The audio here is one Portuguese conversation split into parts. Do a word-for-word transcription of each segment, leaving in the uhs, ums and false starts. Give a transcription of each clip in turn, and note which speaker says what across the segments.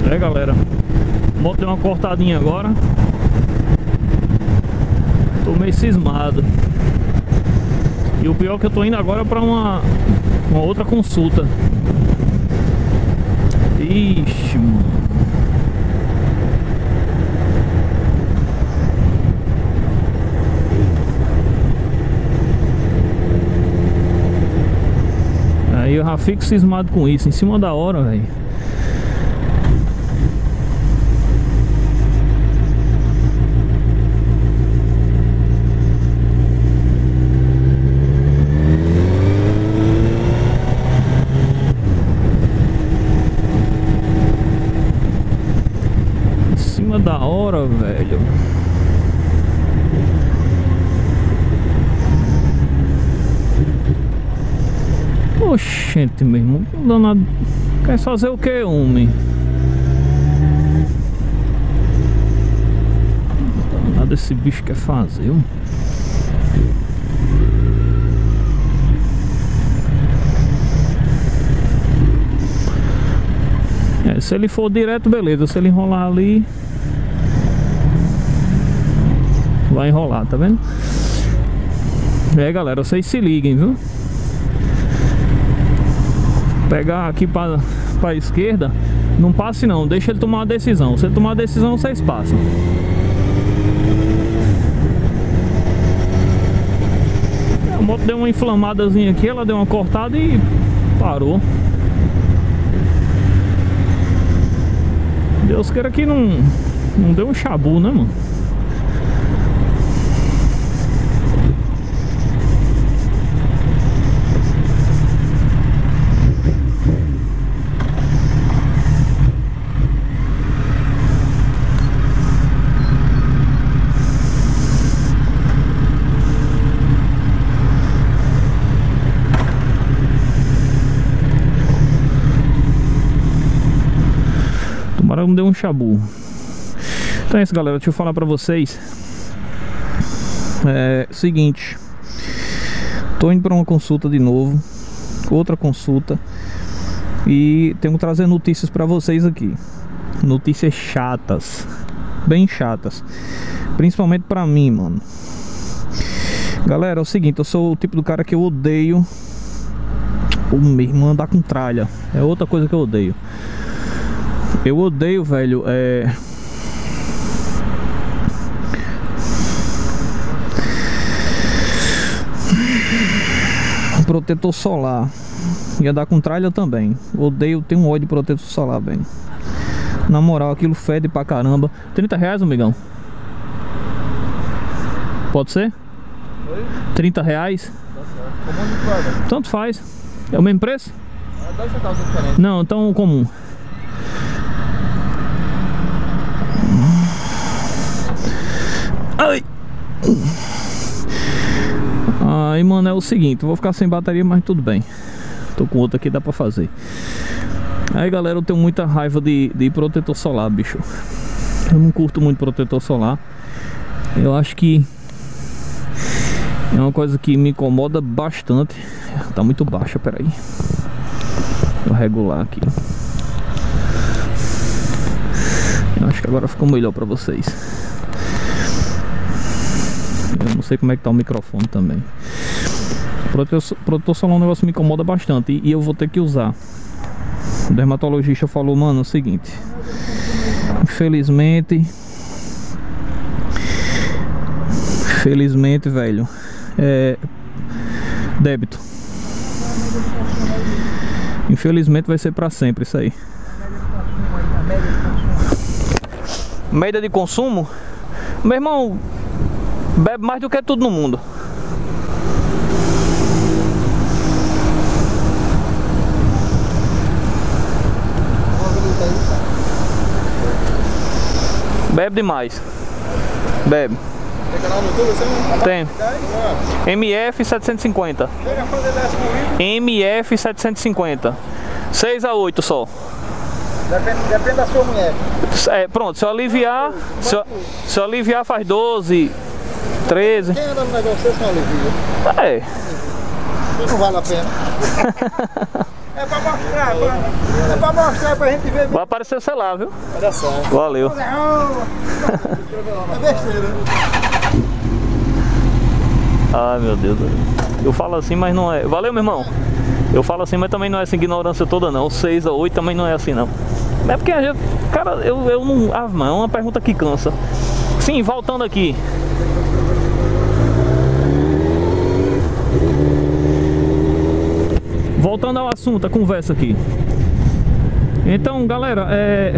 Speaker 1: É, galera, a moto deu uma cortadinha agora. Tô meio cismado. E o pior é que eu tô indo agora pra uma, uma outra consulta. Ixi, mano. Aí eu já fico cismado com isso, em cima da hora, velho. Em cima da hora, velho. Oxente, meu irmão, não dá nada. Quer fazer o que, homem? Não dá nada esse bicho quer fazer, homem. É, se ele for direto, beleza. Se ele enrolar ali, vai enrolar, tá vendo? É, galera, vocês se liguem, viu? Pegar aqui para a esquerda, não passe não, deixa ele tomar uma decisão. Se ele tomar uma decisão, vocês passam. A moto deu uma inflamadazinha aqui, ela deu uma cortada e parou. Deus queira que não, não deu um chabu, né, mano? Não deu um chabu. Então é isso, galera, deixa eu falar pra vocês. É seguinte, tô indo pra uma consulta de novo, outra consulta, e tenho que trazer notícias pra vocês aqui. Notícias chatas, bem chatas, principalmente pra mim, mano. Galera, é o seguinte, eu sou o tipo do cara que eu odeio o mesmo andar com tralha. É outra coisa que eu odeio. Eu odeio, velho, é... protetor solar. E andar com tralha também. Odeio, tenho um ódio de protetor solar, velho. Na moral, aquilo fede pra caramba. trinta reais, amigão? Pode ser? Oi? trinta reais? Tanto faz. É o mesmo preço? dez centavos diferente. Não, então comum. Ai. Aí, mano, é o seguinte, eu vou ficar sem bateria, mas tudo bem. Tô com outra aqui, dá pra fazer. Aí, galera, eu tenho muita raiva de, de protetor solar, bicho. Eu não curto muito protetor solar. Eu acho que é uma coisa que me incomoda bastante. Tá muito baixa, peraí. Vou regular aqui. Eu acho que agora ficou melhor pra vocês. Eu não sei como é que tá o microfone também. Protetor, protetor solar é um negócio que me incomoda bastante e, e eu vou ter que usar. O dermatologista falou, mano, é o seguinte. Infelizmente Infelizmente, velho, é débito. Infelizmente vai ser pra sempre isso aí. Média de consumo? Meu irmão bebe mais do que tudo no mundo. Bebe demais. Bebe.
Speaker 2: Tem canal no YouTube, você não?
Speaker 1: Tem. M F setecentos e cinquenta. M F setecentos e cinquenta. seis a oito só.
Speaker 2: Depende, depende da sua mulher.
Speaker 1: É, pronto, se eu aliviar, se eu, se eu aliviar faz doze, treze.
Speaker 2: Quem anda no negócio desse não alivia?
Speaker 1: É.
Speaker 2: Não vale a pena. É pra mostrar, pra, é pra mostrar pra gente ver.
Speaker 1: Vai aparecer o celular, viu?
Speaker 2: Vai dar certo.
Speaker 1: Valeu.
Speaker 2: É besteira.
Speaker 1: Ai, meu Deus. Eu falo assim, mas não é. Valeu, meu irmão. Eu falo assim, mas também não é essa ignorância toda, não. seis a oito também não é assim, não. É porque a gente. Cara, eu, eu não. Ah, mano, é uma pergunta que cansa. Sim, voltando aqui. Voltando ao assunto, a conversa aqui. Então, galera, é.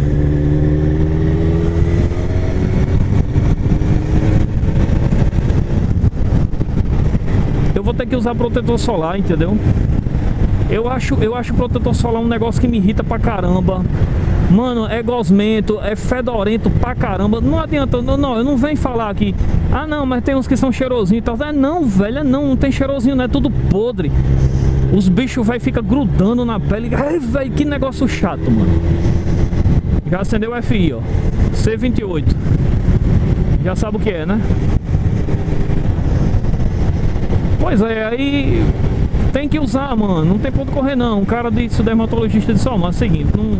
Speaker 1: Eu vou ter que usar protetor solar, entendeu? Eu acho, eu acho protetor solar um negócio que me irrita pra caramba. Mano, é gosmento, é fedorento pra caramba. Não adianta, não, não, eu não venho falar aqui. Ah não, mas tem uns que são cheirosinhos e tal. É não, velho, é não, não tem cheirosinho, não, é tudo podre. Os bichos vai ficar grudando na pele. Ai, velho, que negócio chato, mano. Já acendeu o F I, ó. C vinte e oito. Já sabe o que é, né? Pois é, aí tem que usar, mano. Não tem ponto correr, não. O cara disse, o dermatologista disse, ó, mas é o seguinte, não...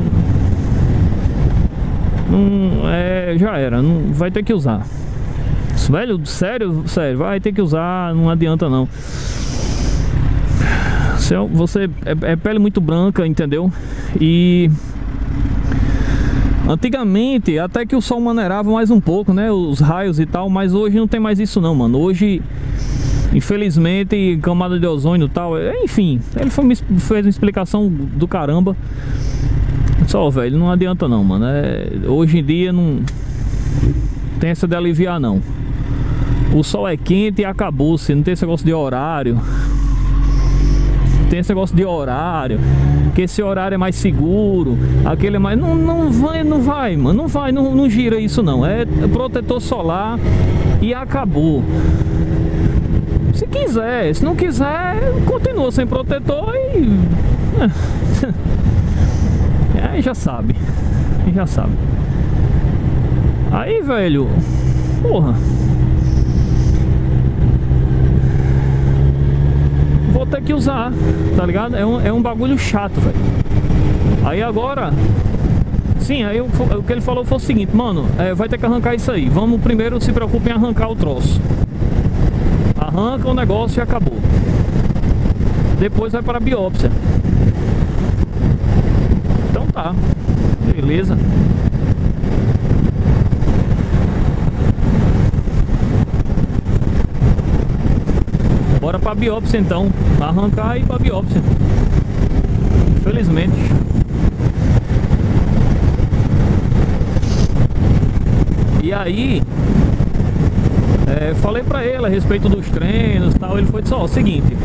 Speaker 1: Não, é, já era, não vai ter que usar. Velho, sério, sério, vai ter que usar, não adianta não. Você é, é pele muito branca, entendeu? E antigamente até que o sol maneirava mais um pouco, né? Os raios e tal, mas hoje não tem mais isso não, mano. Hoje, infelizmente, camada de ozônio e tal, enfim, ele foi, fez uma explicação do caramba. Só, velho, não adianta não, mano. É, hoje em dia não tem essa de aliviar não. O sol é quente e acabou-se. Não tem esse negócio de horário. Tem esse negócio de horário, que esse horário é mais seguro, aquele é mais... Não, não vai, não vai, mano. Não vai, não, não gira isso não. É protetor solar e acabou. Se quiser, se não quiser, continua sem protetor e... Aí já sabe. Já sabe. Aí, velho, porra, vou ter que usar, tá ligado? É um, é um bagulho chato, velho. Aí agora, sim, aí o, o que ele falou foi o seguinte, mano, é, vai ter que arrancar isso aí. Vamos primeiro, se preocupe em arrancar o troço. Arranca o negócio e acabou. Depois vai para a biópsia. Então tá, beleza. Bora pra biópsia então. Arrancar e ir pra biópsia. Infelizmente. E aí é, falei pra ele a respeito dos treinos e tal. Ele foi só, ó, o seguinte,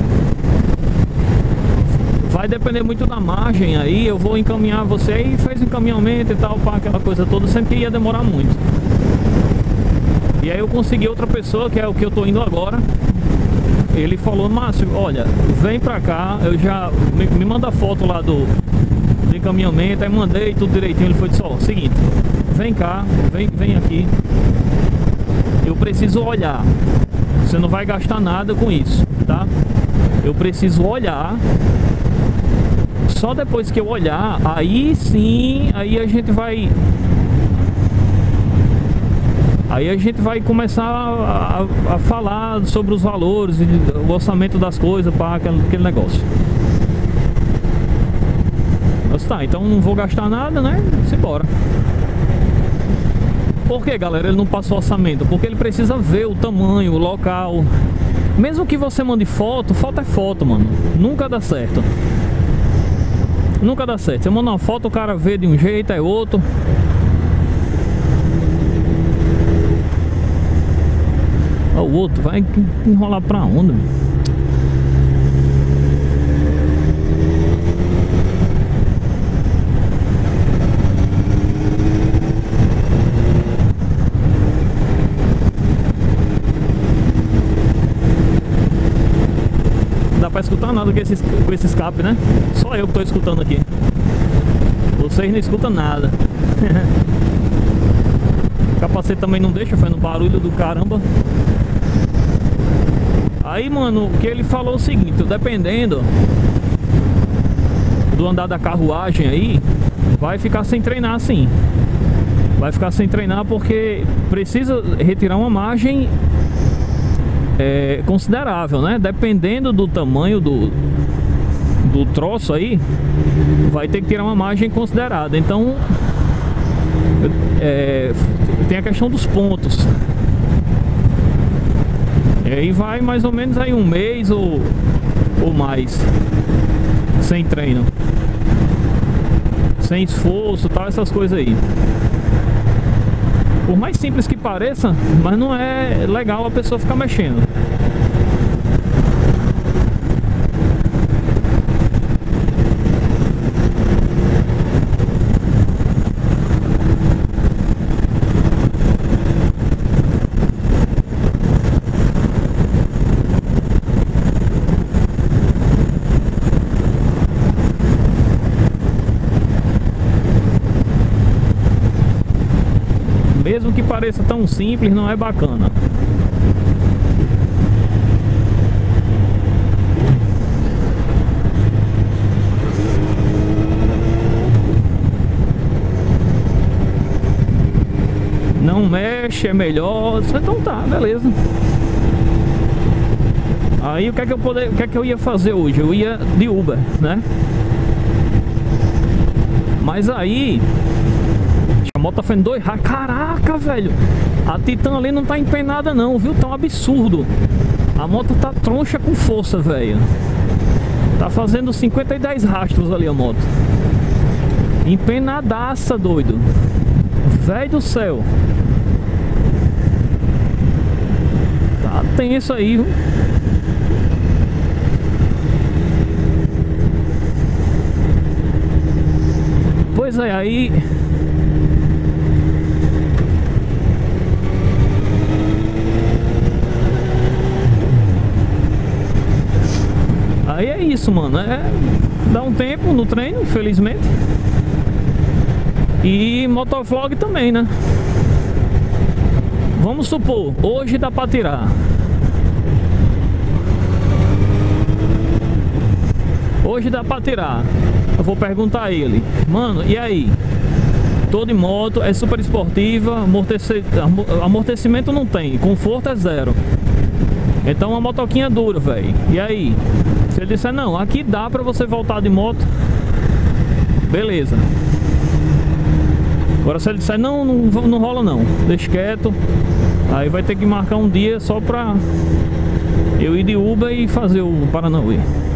Speaker 1: vai depender muito da margem aí. Eu vou encaminhar você. E fez encaminhamento e tal, para aquela coisa toda. Sempre ia demorar muito. E aí eu consegui outra pessoa, que é o que eu tô indo agora. Ele falou, Márcio, olha, vem pra cá, eu já me, me manda foto lá do, do encaminhamento. Aí mandei tudo direitinho. Ele foi disse, ó, seguinte, vem cá, vem, vem aqui, eu preciso olhar. Você não vai gastar nada com isso, tá? Eu preciso olhar. Só depois que eu olhar, aí sim, aí a gente vai... Aí a gente vai começar a, a, a falar sobre os valores, o orçamento das coisas para aquele, aquele negócio. Mas tá, então não vou gastar nada, né? Simbora. Por que, galera, ele não passou orçamento? Porque ele precisa ver o tamanho, o local. Mesmo que você mande foto, foto é foto, mano. Nunca dá certo. Nunca dá certo. Você manda uma foto, o cara vê de um jeito, é outro. O outro vai enrolar pra onde? Não dá pra escutar nada com esse, com esse escape, né? Só eu que tô escutando aqui. Vocês não escutam nada. O capacete também não deixa, foi no barulho do caramba. Aí, mano, o que ele falou é o seguinte, dependendo do andar da carruagem aí, vai ficar sem treinar sim. Vai ficar sem treinar porque precisa retirar uma margem é, considerável, né? Dependendo do tamanho do, do troço aí, vai ter que tirar uma margem considerada. Então é, tem a questão dos pontos. E aí vai mais ou menos aí um mês ou, ou mais sem treino, sem esforço, tal, essas coisas aí. Por mais simples que pareça, mas não é legal a pessoa ficar mexendo. Mesmo que pareça tão simples, não é bacana. Não mexe, é melhor. Então tá, beleza. Aí o que é que eu poder, o que é que eu ia fazer hoje? Eu ia de Uber, né? Mas aí a moto tá fazendo dois. Caraca, velho, a Titan ali não tá empenada não, viu? Tá um absurdo. A moto tá troncha com força, velho. Tá fazendo cinquenta e dez rastros ali a moto. Empenadaça, doido. Velho do céu. Tá tenso aí, viu? Pois é, aí Aí é isso, mano. É dar um tempo no treino, infelizmente. E motovlog também, né? Vamos supor, hoje dá pra tirar. Hoje dá pra tirar. Eu vou perguntar a ele: mano, e aí? Tô de moto, é super esportiva, amortece... amortecimento não tem, conforto é zero. Então uma motoquinha dura, velho. E aí? Se ele disser, não, aqui dá pra você voltar de moto, beleza. Agora se ele disser, não, não, não rola não, deixa quieto, aí vai ter que marcar um dia só pra eu ir de Uber e fazer o Paranauê.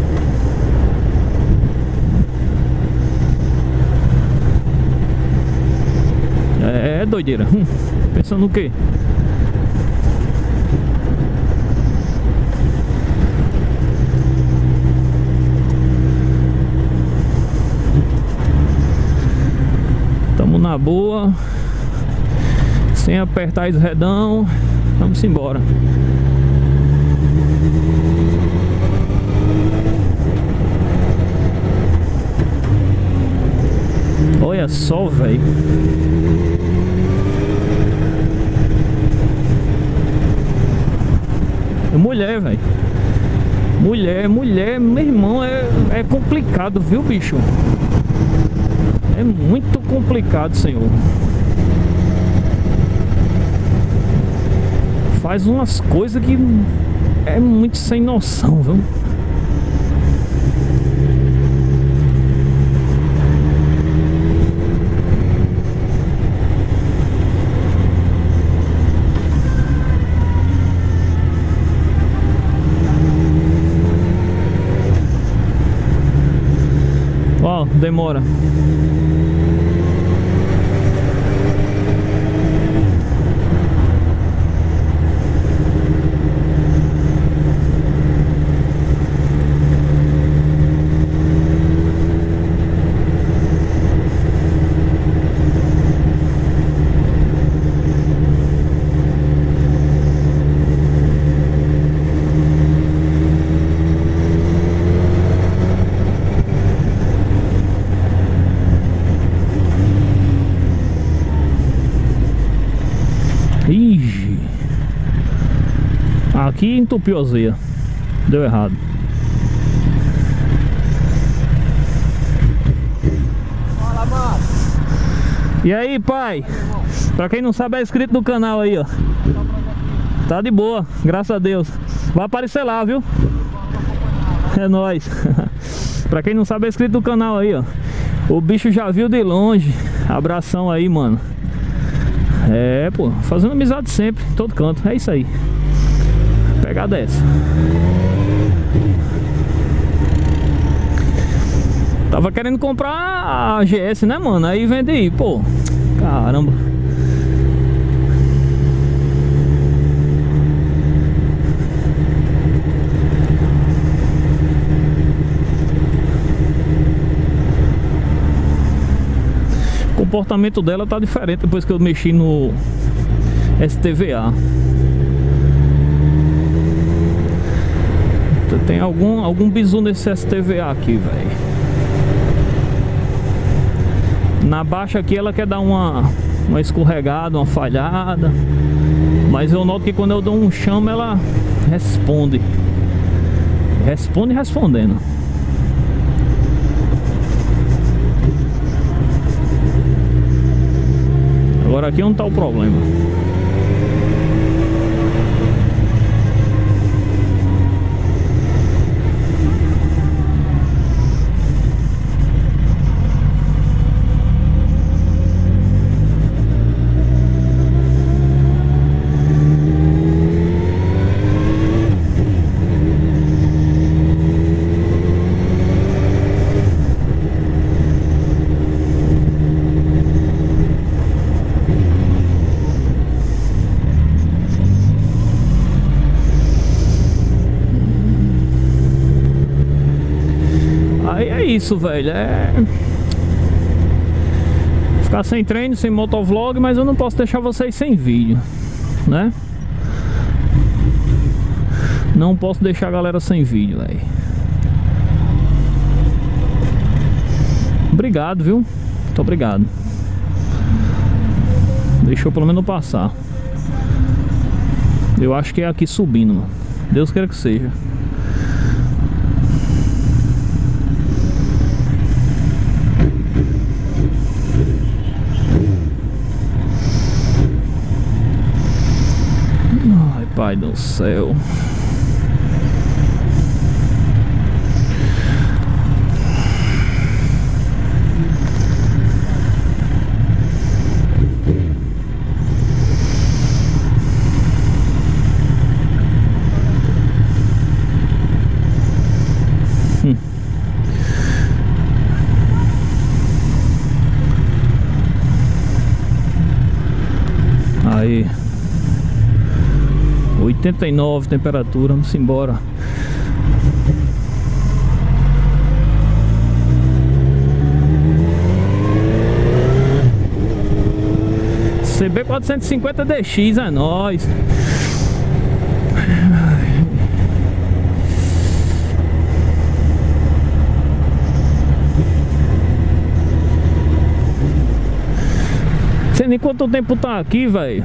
Speaker 1: É, é doideira. Hum, pensando no quê? Tamo na boa, sem apertar os redão. Vamos embora. Olha só, velho. Mulher, velho. Mulher, mulher, meu irmão, é, é complicado, viu, bicho? É muito complicado, senhor. Faz umas coisas que é muito sem noção, viu? Ó, demora. Ih, aqui entupiu a zeia. Deu errado. E aí, pai? Pra quem não sabe, é inscrito no canal aí, ó. Tá de boa, graças a Deus. Vai aparecer lá, viu? É nóis. Pra quem não sabe, é inscrito no canal aí, ó. O bicho já viu de longe. Abração aí, mano. É, pô, fazendo amizade sempre, em todo canto. É isso aí. Pegada é essa. Tava querendo comprar a G S, né, mano? Aí vende aí, pô. Caramba. O comportamento dela tá diferente depois que eu mexi no S T V A. Tem algum, algum bizu nesse S T V A aqui, velho. Na baixa aqui ela quer dar uma, uma escorregada, uma falhada. Mas eu noto que quando eu dou um chamo ela responde. Responde respondendo. Agora aqui onde tá o problema? Aí é isso, velho. É ficar sem treino, sem motovlog, mas eu não posso deixar vocês sem vídeo, né? Não posso deixar a galera sem vídeo, velho. Obrigado, viu? Muito obrigado. Deixou pelo menos passar. Eu acho que é aqui subindo, mano. Deus queira que seja. Ai, pai do céu. Hum. Aí oitenta e nove temperatura, vamos embora. C B quatrocentos e cinquenta D X é nóis. Não sei nem quanto tempo tá aqui, velho.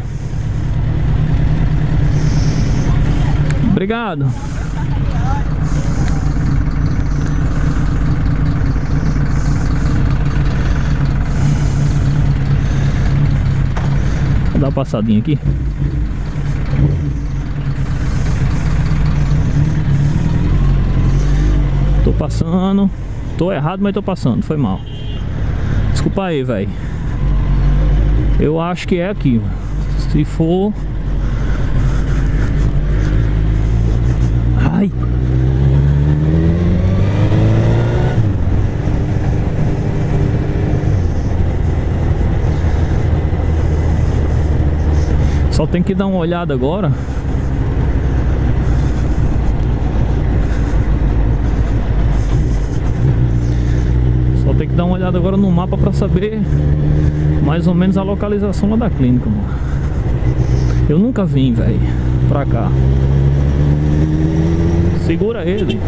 Speaker 1: Obrigado. Vou dar uma passadinha aqui. Tô passando. Tô errado, mas tô passando. Foi mal. Desculpa aí, velho. Eu acho que é aqui. Se for... Ai. Só tem que dar uma olhada agora. Só tem que dar uma olhada agora no mapa pra saber mais ou menos a localização lá da clínica, mano. Eu nunca vim, velho, pra cá. Segura ele.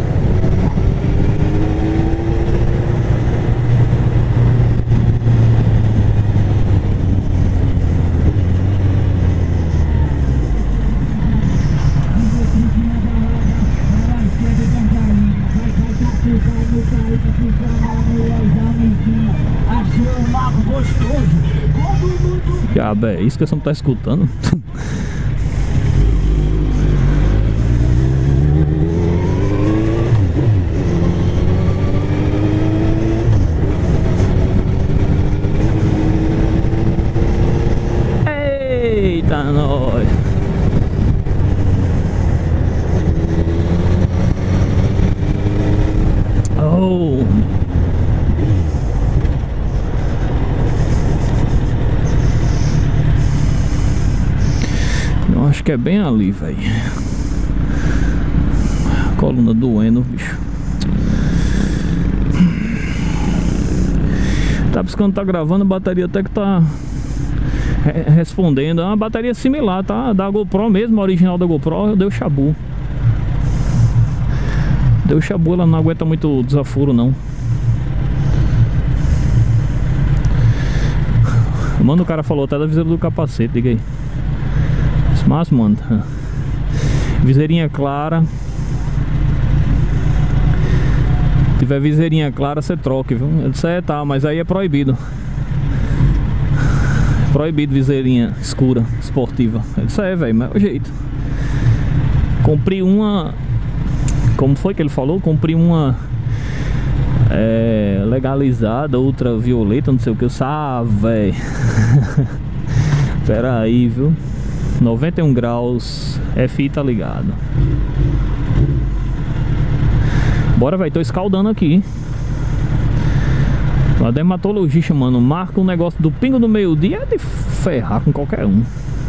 Speaker 3: Achei um mago gostoso.
Speaker 1: Ah, é isso que você não tá escutando. Eita, nós. Oh. Eu acho que é bem ali, velho. Coluna doendo, bicho. Tá piscando, tá gravando, a bateria até que tá respondendo. É uma bateria similar, tá? Da GoPro mesmo, a original da GoPro, deu chabu. Deu chabu, ela não aguenta muito desaforo, não. Mano, o cara falou até da viseira do capacete, diga aí. Mas, mano, viseirinha clara. Se tiver viseirinha clara, você troque, viu? Eu disse, é, tá, mas aí é proibido. Proibido viseirinha escura, esportiva. Eu disse, é, velho, mas é o jeito. Comprei uma... Como foi que ele falou? Comprei uma... É, legalizada, ultravioleta, não sei o que. Eu disse, ah, velho. Pera aí, viu? noventa e um graus, F I tá ligado. Bora, velho, tô escaldando aqui. A dermatologista, mano, marca um negócio do pingo do meio-dia, é de ferrar com qualquer um.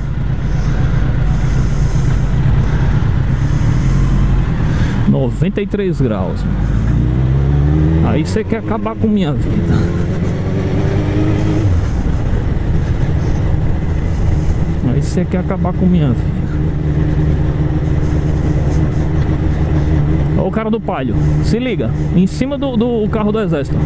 Speaker 1: noventa e três graus, mano. Aí você quer acabar com minha vida. Aí você quer acabar com minha vida. Olha o cara do Palio. Se liga, em cima do, do carro do exército.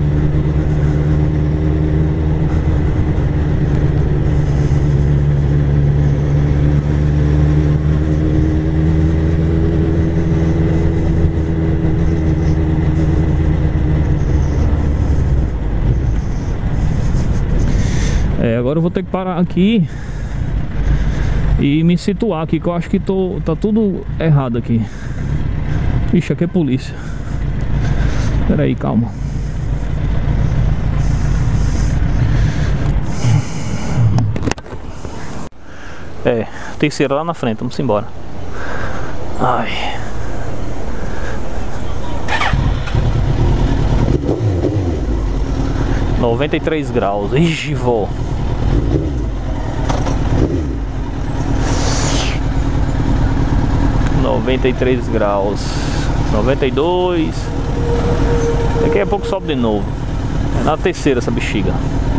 Speaker 1: É, agora eu vou ter que parar aqui e me situar aqui, que eu acho que tô, tá tudo errado aqui. Ixi, aqui é polícia. Pera aí, calma. É, terceira lá na frente, vamos embora. Ai. noventa e três graus. Ixi, vó. noventa e três graus. noventa e dois. Daqui a pouco sobe de novo. É na terceira essa bexiga.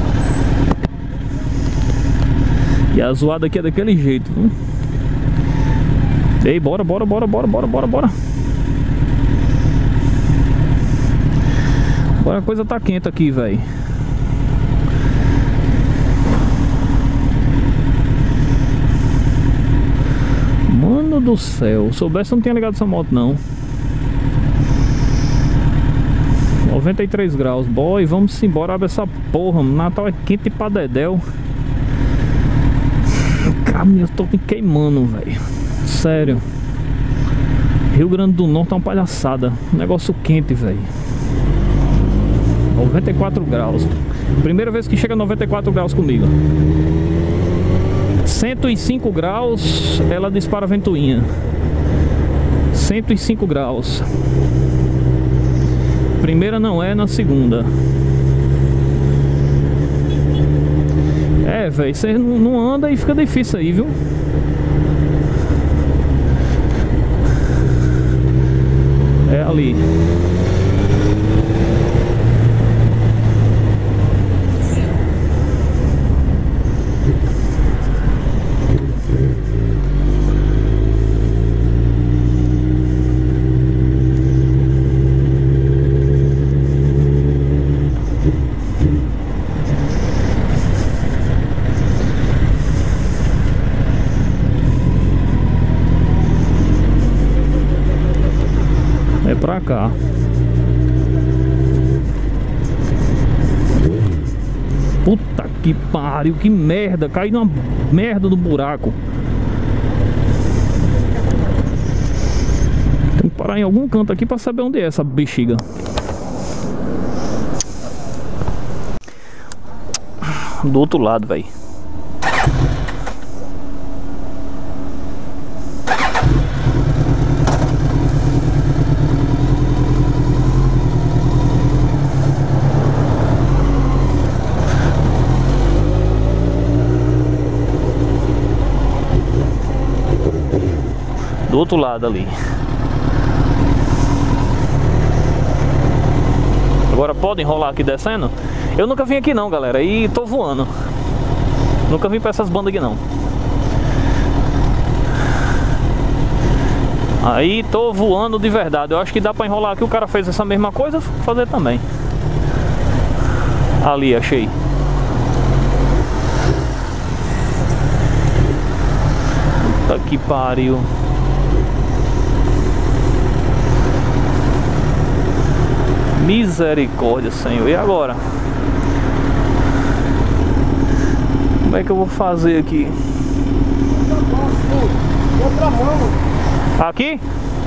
Speaker 1: E a zoada aqui é daquele jeito, viu? Ei, bora, bora, bora, bora, bora, bora, bora. Bora, a coisa tá quente aqui, velho. Mano do céu, se soubesse eu não tinha ligado essa moto não. noventa e três graus, boy, vamos embora, abre essa porra, Natal é quente pra dedéu. Cara, eu tô me queimando, velho. Sério. Rio Grande do Norte é uma palhaçada. Negócio quente, velho. noventa e quatro graus. Primeira vez que chega a noventa e quatro graus comigo. cento e cinco graus, ela dispara a ventoinha. cento e cinco graus. Primeira não é, na segunda. É, velho, você não anda e fica difícil aí, viu? É ali. É pra cá. Puta que pariu, que merda. Caí numa merda do buraco. Tem que parar em algum canto aqui pra saber onde é essa bexiga. Do outro lado, velho. Do outro lado ali. Agora pode enrolar aqui descendo? Eu nunca vim aqui não, galera, e tô voando. Nunca vim pra essas bandas aqui não. Aí tô voando de verdade. Eu acho que dá pra enrolar aqui. O cara fez essa mesma coisa, vou fazer também. Ali, achei. Puta que pariu. Misericórdia, Senhor. E agora? Como é que eu vou fazer aqui?
Speaker 2: Outra mão.
Speaker 1: Aqui?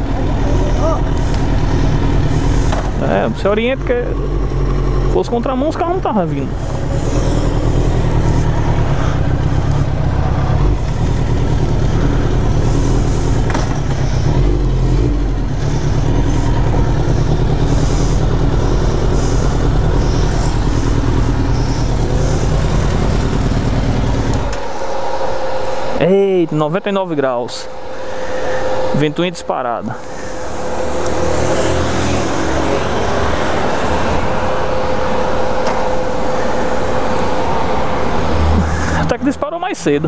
Speaker 1: É, você orienta que se fosse contramão, os carros não estavam vindo. Eita, noventa e nove graus. Ventoinha disparada. Até que disparou mais cedo.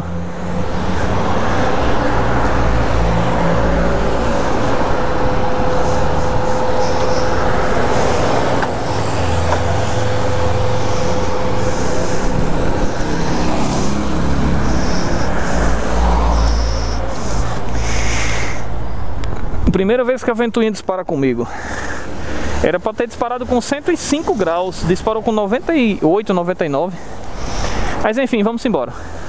Speaker 1: Primeira vez que a ventoinha dispara comigo. Era para ter disparado com cento e cinco graus. Disparou com noventa e oito, noventa e nove. Mas enfim, vamos embora.